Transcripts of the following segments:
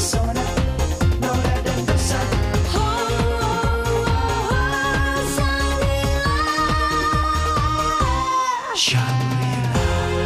Mempesona, norak dan besar. Shangri-La.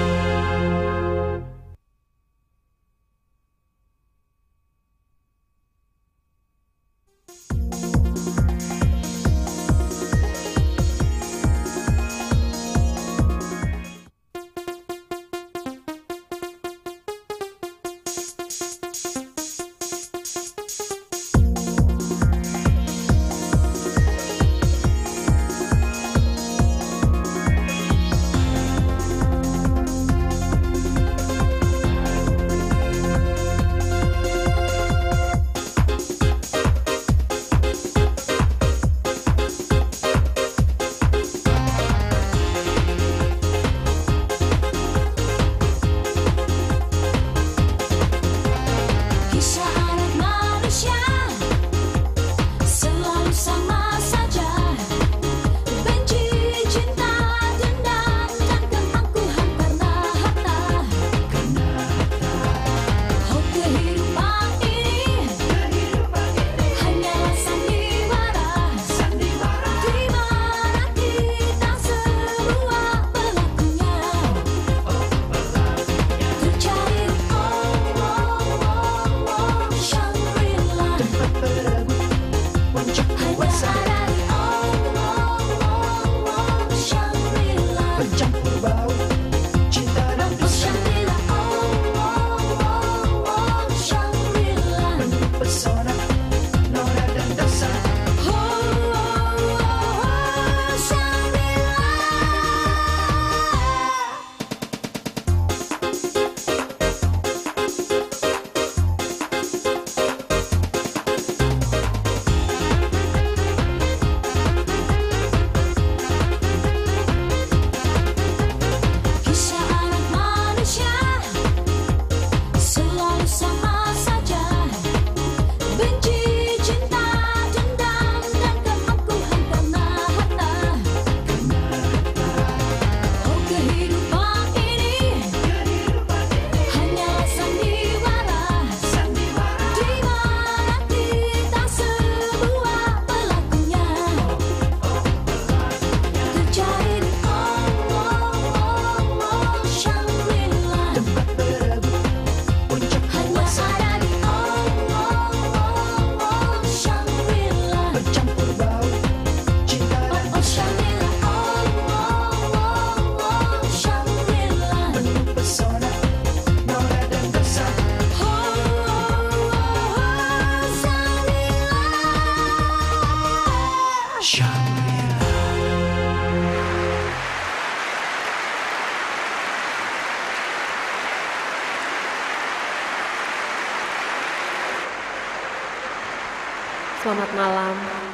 Selamat malam.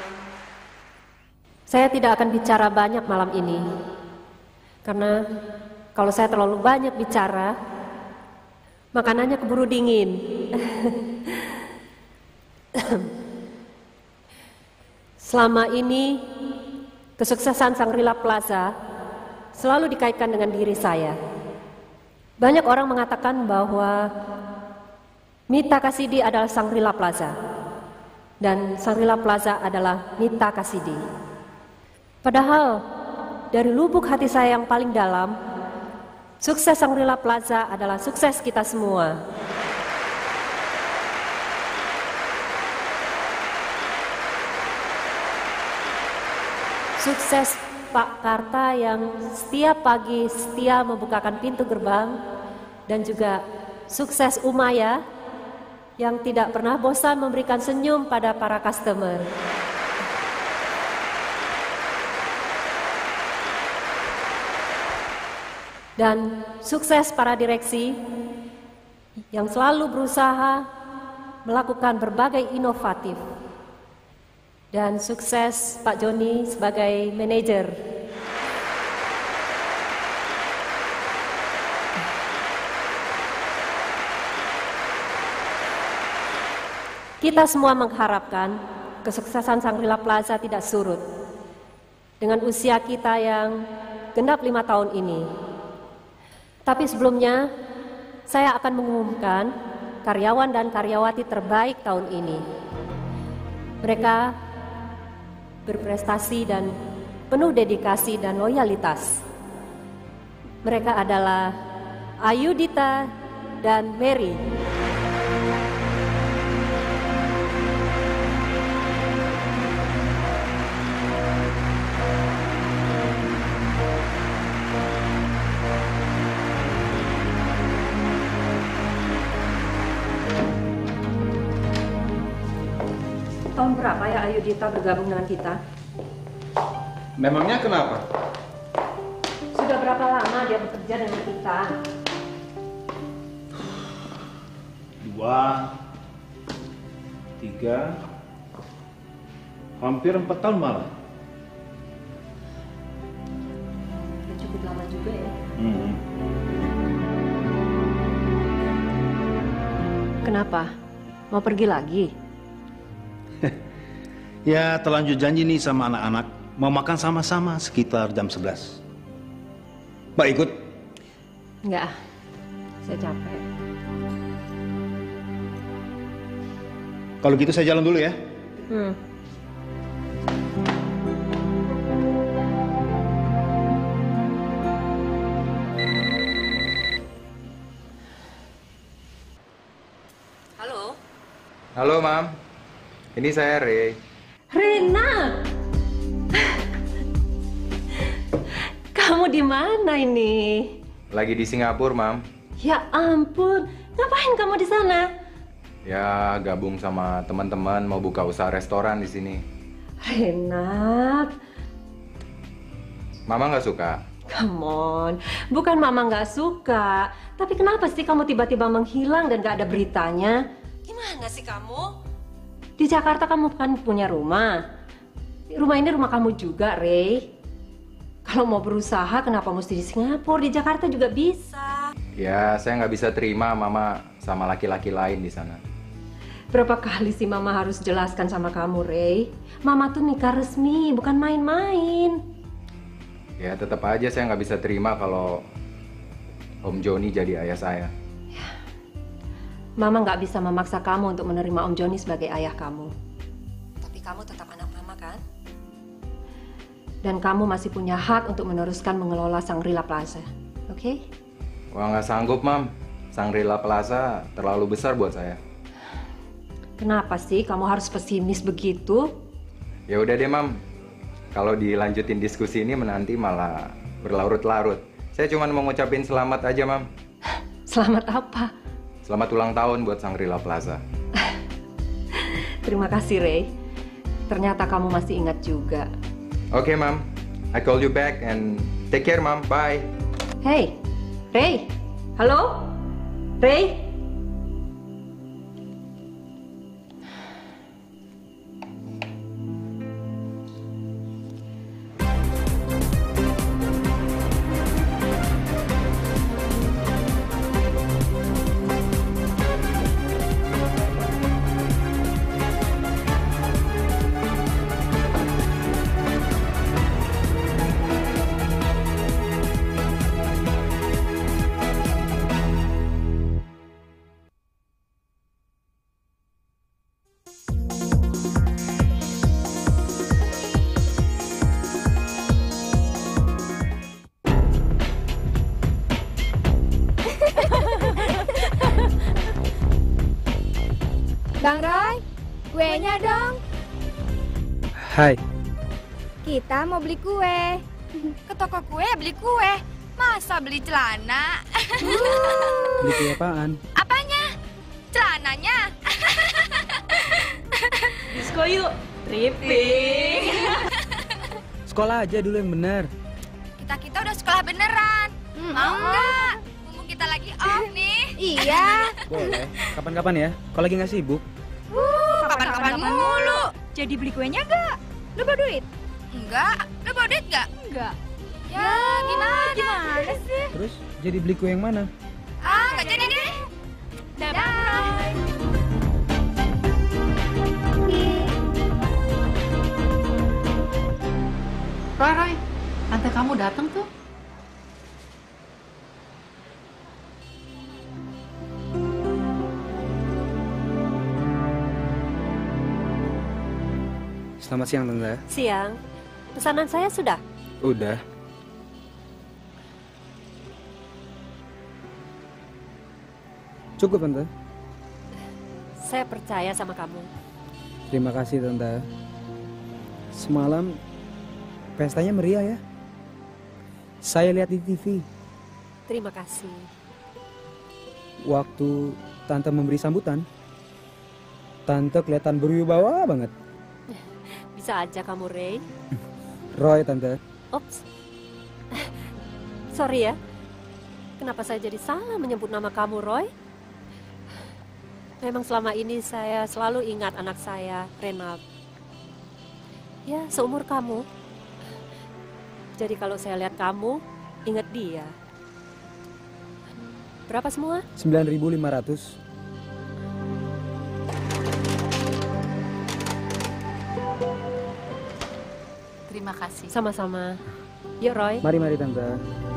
Saya tidak akan bicara banyak malam ini, karena kalau saya terlalu banyak bicara, makanannya keburu dingin. Selama ini, kesuksesan Shangri-La Plaza selalu dikaitkan dengan diri saya. Banyak orang mengatakan bahwa Mita Kasidi adalah Shangri-La Plaza, dan Shangri-La Plaza adalah Mita Kasidi. Padahal dari lubuk hati saya yang paling dalam, sukses Shangri-La Plaza adalah sukses kita semua. Sukses Pak Karta yang setiap pagi setia membukakan pintu gerbang, dan juga sukses Umaya yang tidak pernah bosan memberikan senyum pada para customer. Dan sukses para direksi yang selalu berusaha melakukan berbagai inovatif. Dan sukses Pak Joni sebagai manajer. Kita semua mengharapkan kesuksesan Shangri-La Plaza tidak surut dengan usia kita yang genap 5 tahun ini. Tapi sebelumnya, saya akan mengumumkan karyawan dan karyawati terbaik tahun ini. Mereka berprestasi dan penuh dedikasi dan loyalitas. Mereka adalah Ayudita dan Mary. Tahun berapa ya Ayudita bergabung dengan kita? Memangnya kenapa? Sudah berapa lama dia bekerja dengan kita? 2, 3, hampir 4 tahun malah. Ya, cukup lama juga ya. Kenapa? Mau pergi lagi? Ya, terlanjur janji nih sama anak-anak. Mau makan sama-sama sekitar jam 11. Mbak ikut? Enggak, saya capek. Kalau gitu saya jalan dulu ya. Halo? Halo, Mam. Ini saya Ray. Rena! Kamu di mana ini? Lagi di Singapura, Mam. Ya ampun, ngapain kamu di sana? Ya, gabung sama teman-teman mau buka usaha restoran di sini. Rena, Mama nggak suka? come on. Bukan mama nggak suka, tapi kenapa sih kamu tiba-tiba menghilang dan nggak ada beritanya? Gimana sih kamu? Di Jakarta kamu kan punya rumah. Rumah ini rumah kamu juga, Ray. Kalau mau berusaha, kenapa mesti di Singapura? Di Jakarta juga bisa. Ya, saya nggak bisa terima Mama sama laki-laki lain di sana. Berapa kali sih Mama harus jelaskan sama kamu, Ray? Mama tuh nikah resmi, bukan main-main. Ya, tetap aja saya nggak bisa terima kalau Om Joni jadi ayah saya. Mama nggak bisa memaksa kamu untuk menerima Om Joni sebagai ayah kamu. Tapi kamu tetap anak Mama, kan? Dan kamu masih punya hak untuk meneruskan mengelola Shangri-La Plaza, oke? Wah, nggak sanggup, Mam. Shangri-La Plaza terlalu besar buat saya. Kenapa sih kamu harus pesimis begitu? Ya udah deh, Mam. Kalau dilanjutin diskusi ini menanti malah berlarut-larut. Saya cuma mau ngucapin selamat aja, Mam. Selamat apa? Selamat ulang tahun buat Shangri-La Plaza. Terima kasih, Ray. Ternyata kamu masih ingat juga. Oke, Mam. I call you back and take care, Mam. Bye. Hey, Ray. Halo? Ray? Bang Roy, kuenya dong. Hai, Kita mau beli kue. Ke toko kue beli kue. Masa beli celana? beli kue apaan? Apanya? Celananya? Disko yuk. Tripping. Sekolah aja dulu yang bener. Kita udah sekolah beneran. Mau nggak? Mumpung kita lagi off nih. Iya. Boleh, kapan-kapan ya, kalau lagi nggak sibuk. Kapan-kapan mulu. Jadi beli kuenya nggak? Lu bawa duit? Enggak. Lu bawa duit nggak? Enggak. Ya, gimana? Gimana sih? Terus, jadi beli kue yang mana? Nggak jadi deh. Dadah. Roy, tante kamu datang tuh. Selamat siang, Tante. Siang. Pesanan saya sudah. Udah. Cukup, Tante. Saya percaya sama kamu. Terima kasih, Tante. Semalam pestanya meriah ya. Saya lihat di TV. Terima kasih. Waktu Tante memberi sambutan, Tante kelihatan berwibawa banget. Bisa aja kamu, Ray. Roy, Tante. Ops. Sorry ya. Kenapa saya jadi salah menyebut nama kamu, Roy? Memang selama ini saya selalu ingat anak saya, Renald. Ya, seumur kamu. Jadi kalau saya lihat kamu, ingat dia. Berapa semua? 9.500. Terima kasih. Sama-sama. Yuk, Roy. Mari, Tante.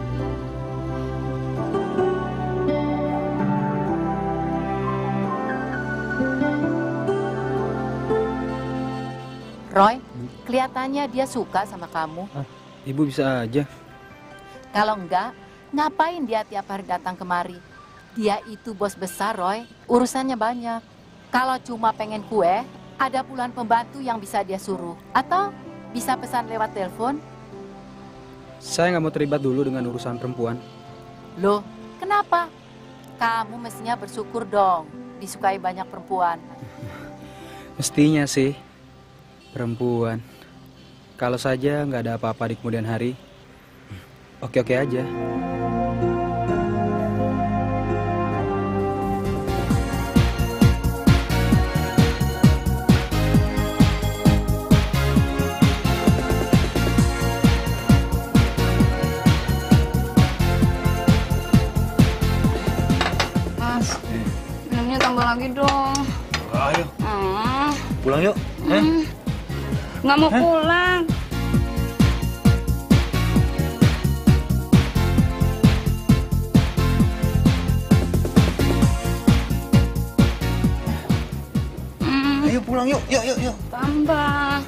Roy, kelihatannya dia suka sama kamu. Ibu bisa aja. Kalau enggak, ngapain dia tiap hari datang kemari? Dia itu bos besar, Roy. Urusannya banyak. Kalau cuma pengen kue, ada puluhan pembantu yang bisa dia suruh. Atau bisa pesan lewat telepon. Saya nggak mau terlibat dulu dengan urusan perempuan. Loh, kenapa? Kamu mestinya bersyukur dong, disukai banyak perempuan. Mestinya sih. Perempuan. Kalau saja nggak ada apa-apa di kemudian hari, oke-oke aja. Mas, minumnya tambah lagi dong. Ayo, Ah, pulang yuk. nggak mau pulang. Ayo pulang yuk, yuk. Tambah.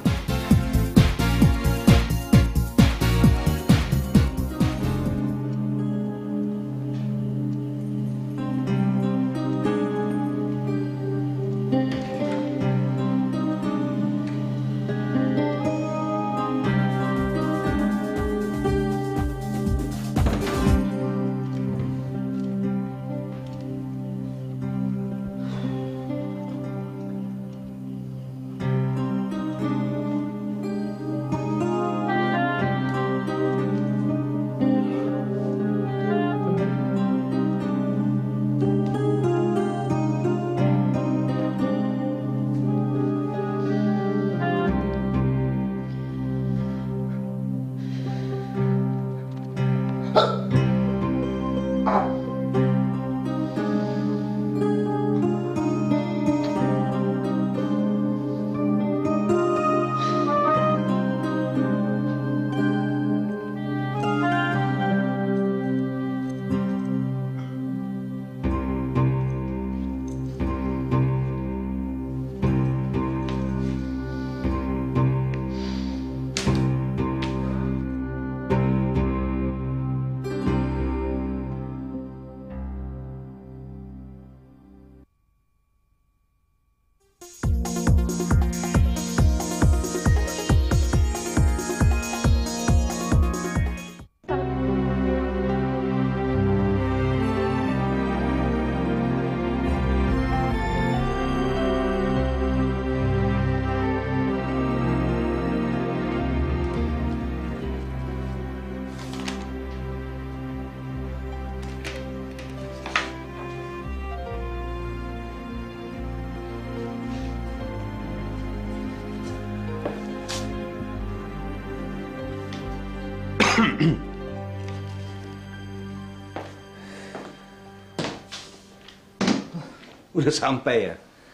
Udah sampai ya?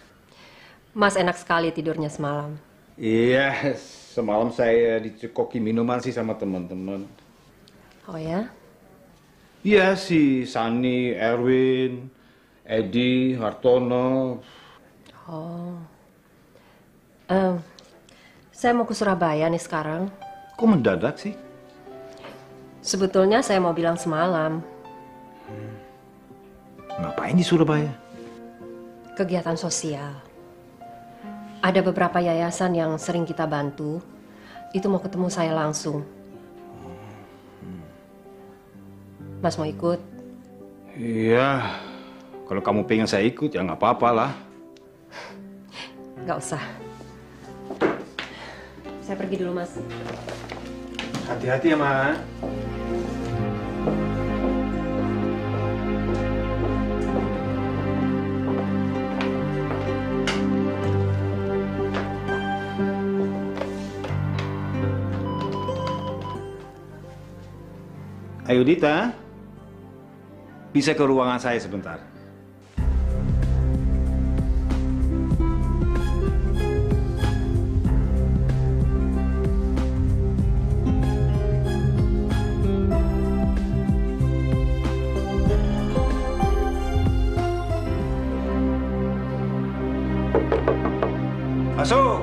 Mas enak sekali tidurnya semalam. Iya, semalam saya dicekoki minuman sih sama teman-teman. Oh ya? Iya, si Sani, Erwin, Edi, Hartono. Oh. Saya mau ke Surabaya nih sekarang. Kok mendadak sih? Sebetulnya saya mau bilang semalam. Ngapain di Surabaya? Kegiatan sosial. Ada beberapa yayasan yang sering kita bantu. Itu mau ketemu saya langsung. Mas mau ikut? Iya, kalau kamu pengen saya ikut ya nggak apa-apa lah. Nggak usah. Saya pergi dulu, Mas. Hati-hati ya, Ma. Ayo Dita, bisa ke ruangan saya sebentar. Masuk.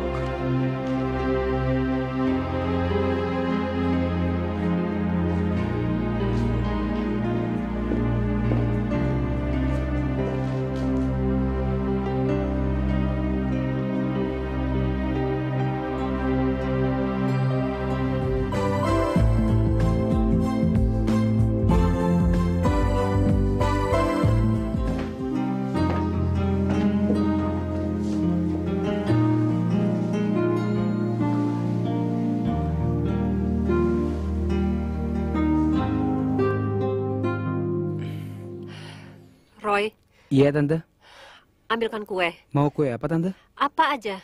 Roy, Iya, Tante. ambilkan kue. Mau kue apa, Tante? Apa aja.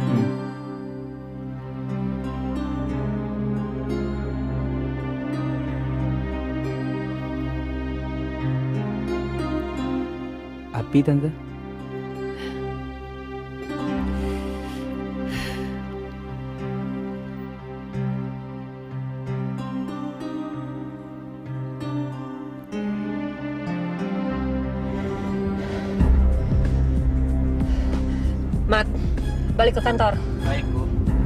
Api, Tante. Mat, balik ke kantor. Baik, Bu.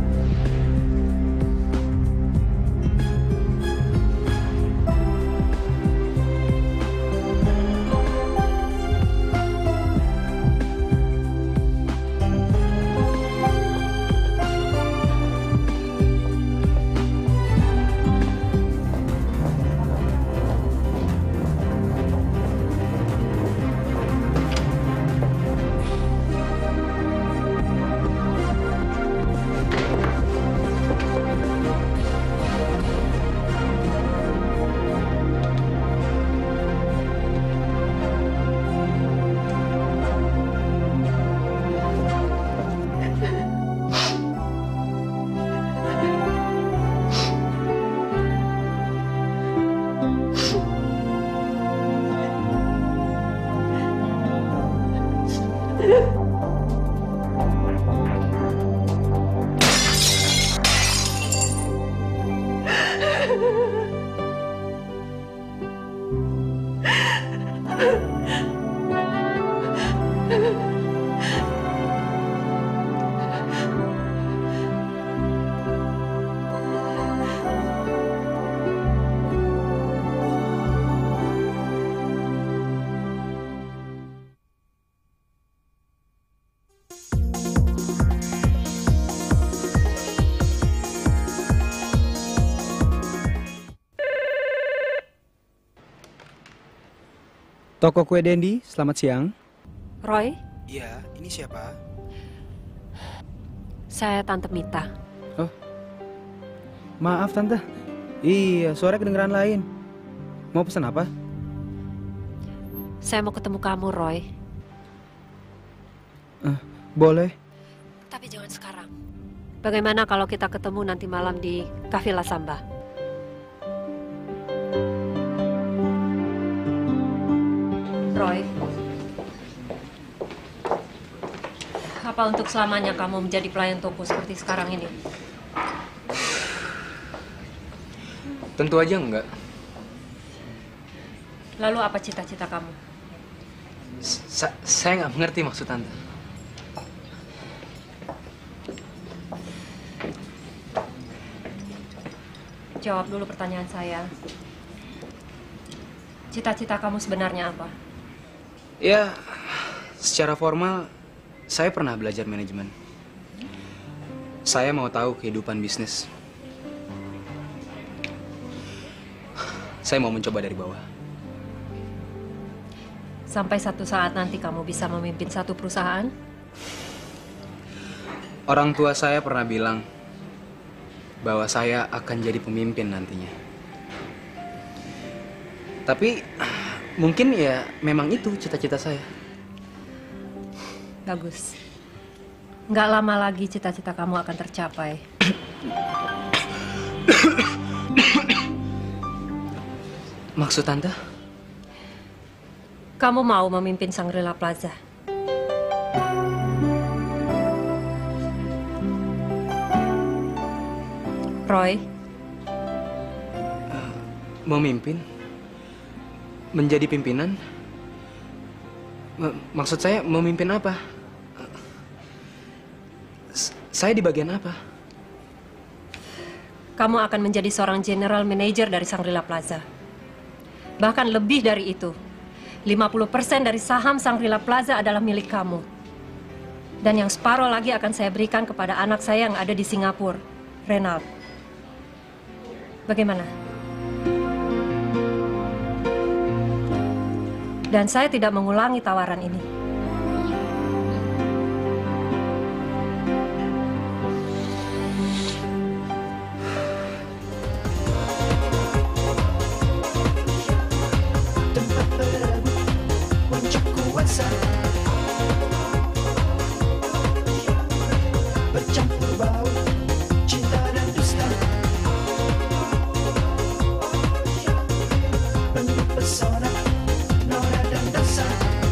Toko kue Dendi, selamat siang. Roy, Iya, ini siapa? saya Tante Mita. Oh, maaf Tante. Iya, suara kedengeran lain. Mau pesan apa? Saya mau ketemu kamu, Roy. Boleh. Tapi jangan sekarang. Bagaimana kalau kita ketemu nanti malam di Cafe La Samba? Roy, apa untuk selamanya kamu menjadi pelayan toko seperti sekarang ini? Tentu aja enggak. Lalu apa cita-cita kamu? Saya nggak mengerti maksud Tante. jawab dulu pertanyaan saya. Cita-cita kamu sebenarnya apa? Ya, secara formal saya pernah belajar manajemen. Saya mau tahu kehidupan bisnis. Saya mau mencoba dari bawah. Sampai satu saat nanti kamu bisa memimpin satu perusahaan? Orang tua saya pernah bilang bahwa saya akan jadi pemimpin nantinya. Tapi mungkin ya memang itu cita-cita saya. Bagus. Nggak lama lagi cita-cita kamu akan tercapai. Maksud Tante? Kamu mau memimpin Shangri-La Plaza? Roy? Memimpin? Menjadi pimpinan? Maksud saya memimpin apa? Saya di bagian apa? Kamu akan menjadi seorang general manager dari Shangri-La Plaza. Bahkan lebih dari itu. 50% dari saham Shangri-La Plaza adalah milik kamu. Dan yang separuh lagi akan saya berikan kepada anak saya yang ada di Singapura, Renald. Bagaimana? Dan saya tidak mengulangi tawaran ini. Tempat berebut puncak kuasa, bercampur bau cinta dan dusta, penuh pesona nora dan dosa.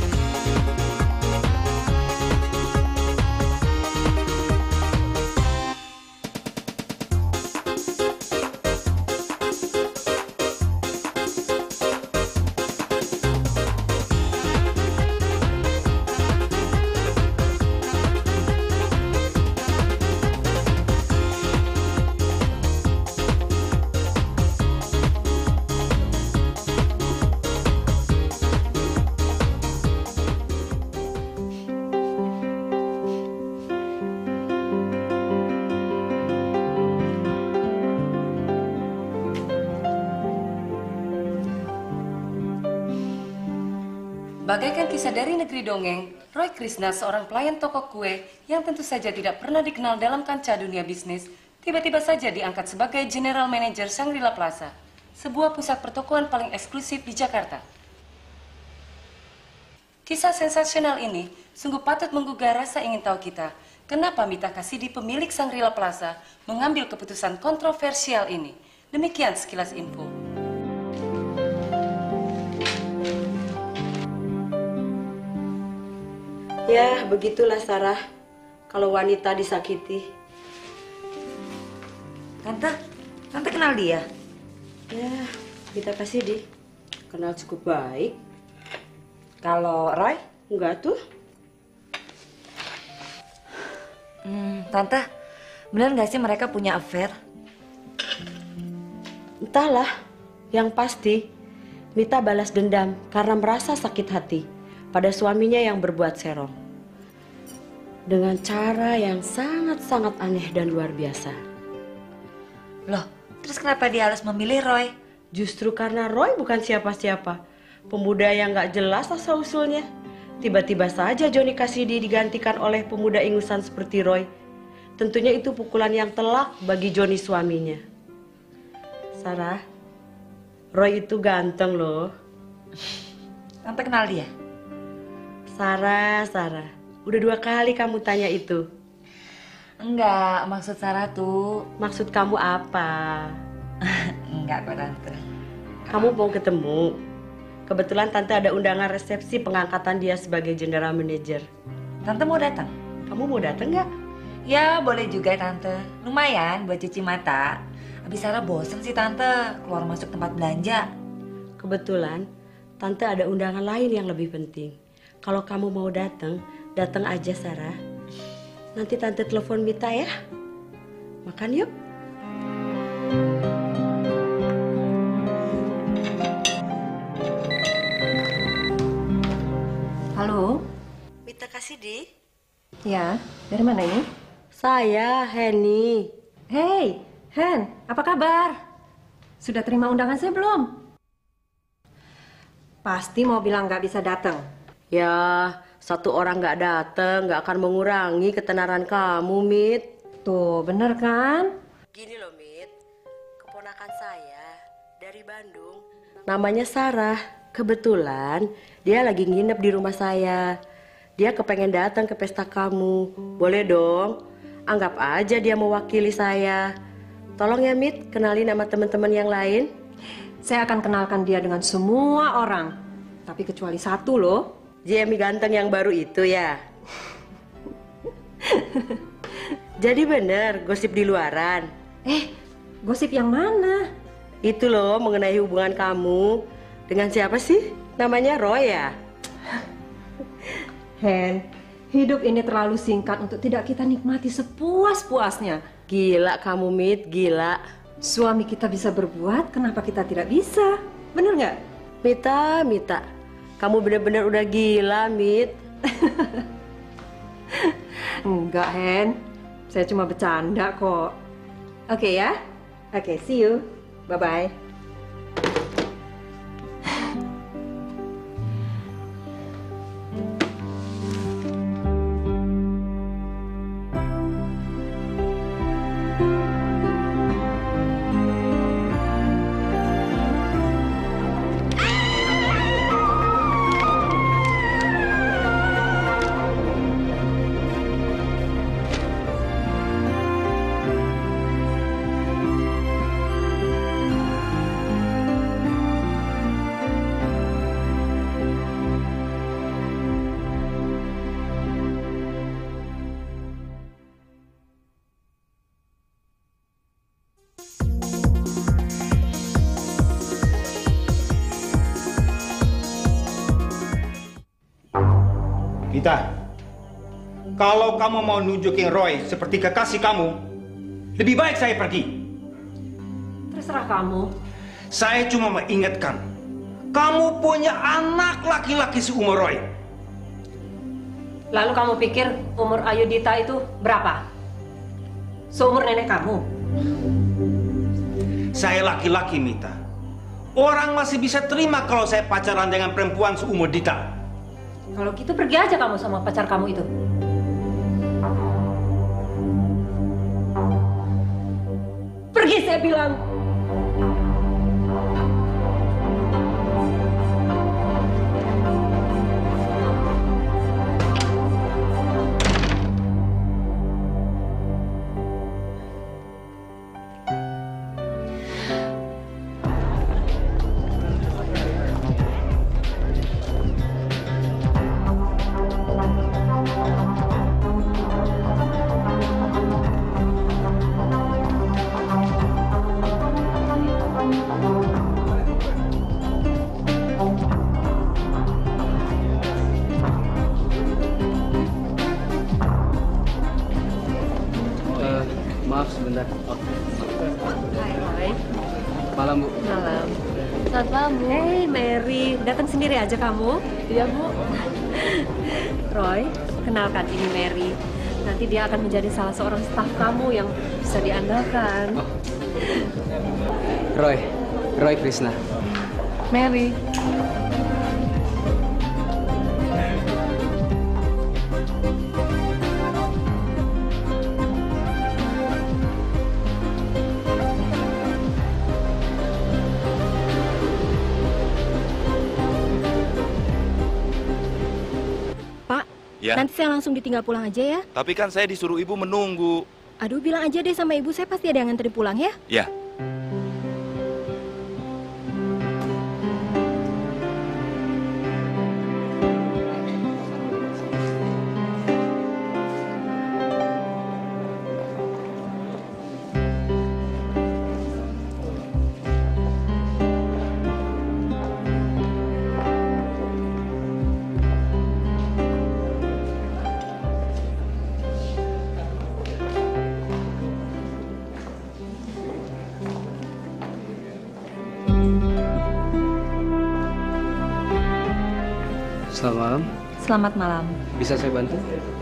Bagaikan kisah dari negeri dongeng, Roy Krishna, seorang pelayan toko kue yang tentu saja tidak pernah dikenal dalam kancah dunia bisnis, tiba-tiba saja diangkat sebagai General Manager Shangri-La Plaza, sebuah pusat pertokoan paling eksklusif di Jakarta. Kisah sensasional ini sungguh patut menggugah rasa ingin tahu kita, kenapa Mita Kasidi, pemilik Shangri-La Plaza, mengambil keputusan kontroversial ini. Demikian sekilas info. Ya, begitulah Sarah. Kalau wanita disakiti. Tante kenal dia? Ya, Mita Kasidi. Kenal cukup baik. Kalau Roy? Enggak tuh. Tante, benar nggak sih mereka punya affair? Entahlah. Yang pasti, Mita balas dendam karena merasa sakit hati pada suaminya yang berbuat serong. Dengan cara yang sangat-sangat aneh dan luar biasa. Loh, terus kenapa dia harus memilih Roy? Justru karena Roy bukan siapa-siapa. Pemuda yang gak jelas asal-usulnya. Tiba-tiba saja Johnny Kasidi digantikan oleh pemuda ingusan seperti Roy. Tentunya itu pukulan yang telak bagi Johnny suaminya. Sarah, Roy itu ganteng loh. Tante kenal dia? Sarah. Udah 2 kali kamu tanya itu. Enggak, maksud Sarah tuh. Maksud kamu apa? Enggak kok Tante. Kamu mau ketemu? Kebetulan Tante ada undangan resepsi pengangkatan dia sebagai general manager. Tante mau datang? Kamu mau datang nggak? Ya boleh juga Tante. Lumayan buat cuci mata. Habis Sarah bosen sih Tante keluar masuk tempat belanja. Kebetulan Tante ada undangan lain yang lebih penting. Kalau kamu mau datang, datang aja Sarah. Nanti Tante telepon Mita ya. Makan yuk. Mita Kasidi? Ya, dari mana ini? Saya, Henny. Hei, Hen, apa kabar? Sudah terima undangan saya belum? Pasti mau bilang nggak bisa datang. Ya, satu orang nggak datang nggak akan mengurangi ketenaran kamu, Mit. Tuh, bener kan? Gini loh, Mit. Keponakan saya dari Bandung. Namanya Sarah. Kebetulan dia lagi nginep di rumah saya. Dia kepengen datang ke pesta kamu. Boleh dong? Anggap aja dia mewakili saya. Tolong ya, Mit, kenalin nama teman-teman yang lain. Saya akan kenalkan dia dengan semua orang. Tapi kecuali satu loh. Jamie ganteng yang baru itu ya? Jadi bener gosip di luaran. Gosip yang mana? Itu loh mengenai hubungan kamu. Dengan siapa sih? Namanya Roy ya? Hen, hidup ini terlalu singkat untuk tidak kita nikmati sepuas-puasnya. Gila kamu, Mit, gila. Suami kita bisa berbuat, kenapa kita tidak bisa? Bener nggak? Mita, kamu benar-benar udah gila, Mit. Enggak, Hen. Saya cuma bercanda kok. Oke ya? Oke, see you. Bye-bye. Mita, kalau kamu mau nunjukin Roy seperti kekasih kamu, lebih baik saya pergi. Terserah kamu. Saya cuma mengingatkan, kamu punya anak laki-laki seumur Roy. Lalu kamu pikir umur Ayudita itu berapa? Seumur nenek kamu? Saya laki-laki, Mita. Orang masih bisa terima kalau saya pacaran dengan perempuan seumur Dita. Kalau gitu pergi aja kamu sama pacar kamu itu. Pergi saya bilang. Maaf sebentar. Hai, Roy. Malam, Bu. Malam. Selamat malam, Bu. Hey, Mary. Datang sendiri aja kamu? Iya, Bu. Roy, kenalkan ini Mary. Nanti dia akan menjadi salah seorang staf kamu yang bisa diandalkan. Roy Krishna. Mary. Ya. Nanti saya langsung ditinggal pulang aja ya. Tapi kan saya disuruh ibu menunggu. Aduh, bilang aja deh sama ibu, saya pasti ada yang nganterin pulang ya. Ya. Selamat malam. Selamat malam. Bisa saya bantu?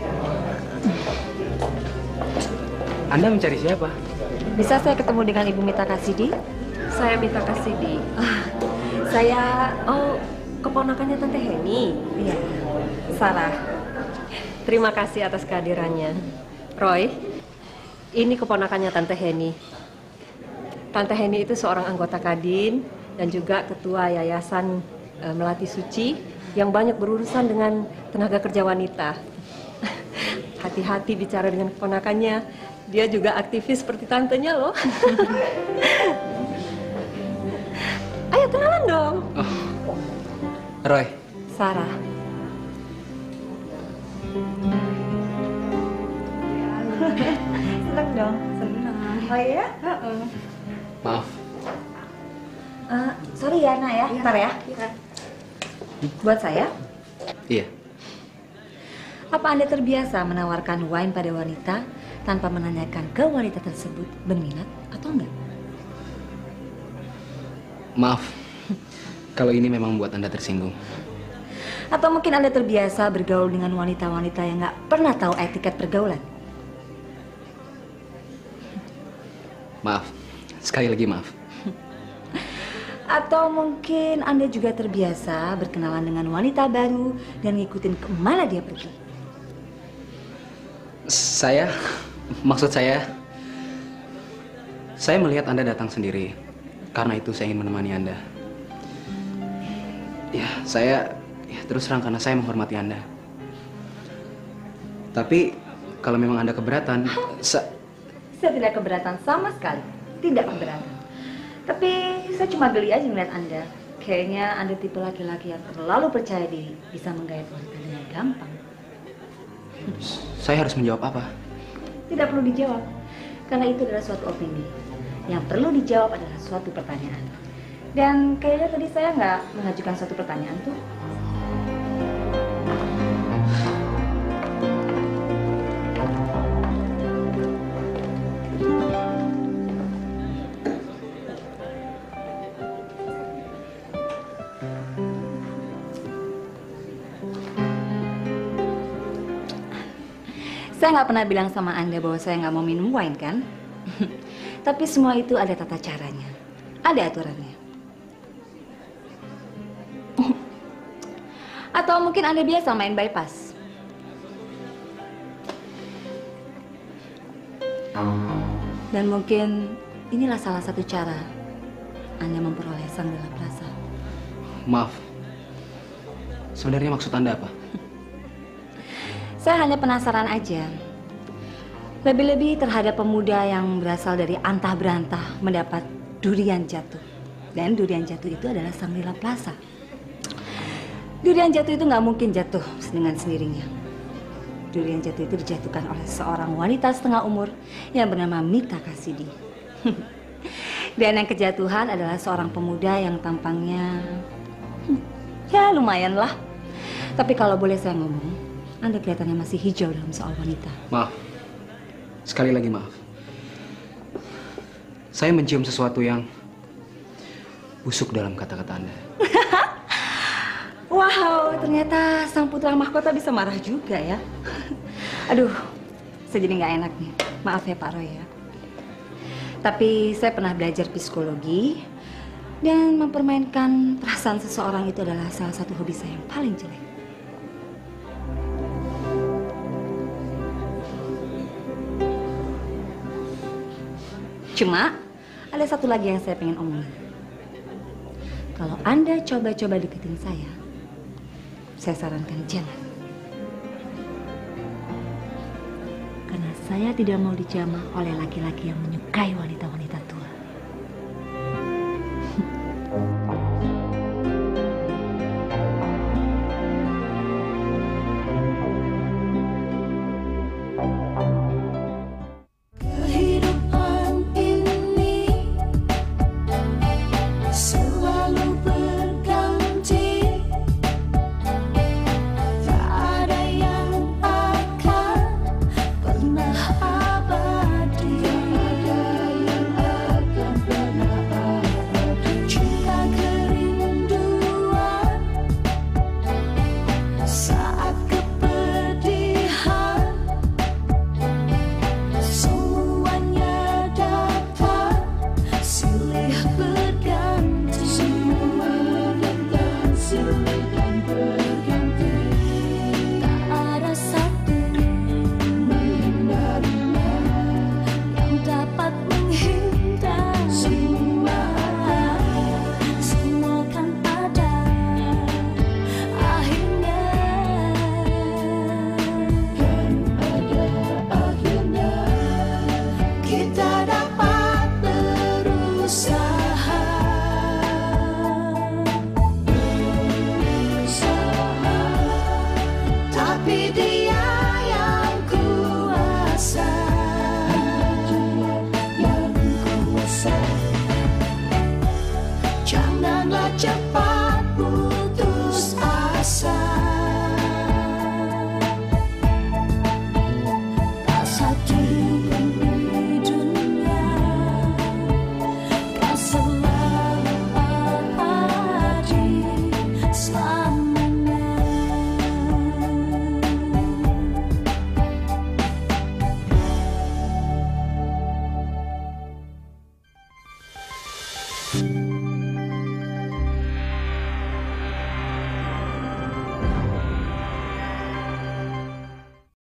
Anda mencari siapa? Bisa saya ketemu dengan Ibu Mita Kasidi? Saya Mita Kasidi. Saya, keponakannya Tante Heni. Iya. Sarah. Terima kasih atas kehadirannya. Roy, ini keponakannya Tante Heni. Tante Heni itu seorang anggota Kadin dan juga ketua Yayasan Melati Suci yang banyak berurusan dengan tenaga kerja wanita. Hati-hati bicara dengan keponakannya. Dia juga aktivis seperti tantenya loh. Ayo kenalan dong. Roy. Sarah. Senang dong, senang. Oh iya? Maaf. Sorry ya, Nak ya. Ntar ya. Buat saya, Iya. apa Anda terbiasa menawarkan wine pada wanita tanpa menanyakan ke wanita tersebut berminat atau enggak? Maaf. Kalau ini memang membuat Anda tersinggung. Atau mungkin Anda terbiasa bergaul dengan wanita-wanita yang nggak pernah tahu etiket pergaulan? Maaf. Sekali lagi maaf. Atau mungkin Anda juga terbiasa berkenalan dengan wanita baru dan ngikutin kemana dia pergi? Maksud saya melihat Anda datang sendiri. Karena itu saya ingin menemani Anda. Terus terang karena saya menghormati Anda. Tapi kalau memang Anda keberatan, Saya tidak keberatan sama sekali. Tidak keberatan. Tapi saya cuma geli aja ngeliat Anda. Kayaknya Anda tipe laki-laki yang terlalu percaya diri, bisa menggait wanita dengan gampang. saya harus menjawab apa? Tidak perlu dijawab, karena itu adalah suatu opini. Yang perlu dijawab adalah suatu pertanyaan. Dan kayaknya tadi saya nggak mengajukan suatu pertanyaan tuh. Saya nggak pernah bilang sama Anda bahwa saya nggak mau minum wine, kan? Tapi semua itu ada tata caranya, ada aturannya. Atau mungkin Anda biasa main bypass. Dan mungkin inilah salah satu cara Anda memperoleh sang Lila Plaza. Maaf. Sebenarnya maksud Anda apa? Saya hanya penasaran aja. Lebih-lebih terhadap pemuda yang berasal dari antah berantah mendapat durian jatuh. Dan durian jatuh itu adalah sang Lila Plaza. Durian jatuh itu nggak mungkin jatuh dengan sendirinya. Durian jatuh itu dijatuhkan oleh seorang wanita setengah umur yang bernama Mita Kasidi. Dan yang kejatuhan adalah seorang pemuda yang tampangnya ya lumayan lah. Tapi kalau boleh saya ngomong, Anda kelihatannya masih hijau dalam soal wanita. Maaf. Sekali lagi maaf. Saya mencium sesuatu yang busuk dalam kata-kata Anda. Wow, ternyata sang putra mahkota bisa marah juga ya. Aduh, saya jadi nggak enak nih. Maaf ya Pak Roy ya. Tapi saya pernah belajar psikologi dan mempermainkan perasaan seseorang itu adalah salah satu hobi saya yang paling jelek. Cuma ada satu lagi yang saya pengen omongin. Kalau Anda coba-coba deketin saya sarankan jangan. Karena saya tidak mau dijamah oleh laki-laki yang menyukai wanita-wanita